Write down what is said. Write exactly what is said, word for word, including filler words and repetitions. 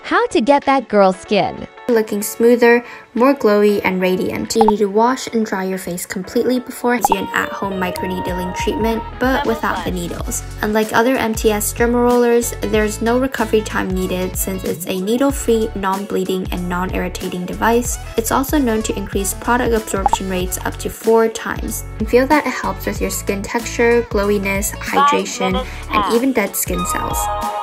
How to get that girl skin. Looking smoother, more glowy, and radiant. You need to wash and dry your face completely before you an at-home microneedling treatment, but without the needles. Unlike other M T S derma rollers, there's no recovery time needed since it's a needle-free, non-bleeding, and non-irritating device. It's also known to increase product absorption rates up to four times. And feel that it helps with your skin texture, glowiness, hydration, and even dead skin cells.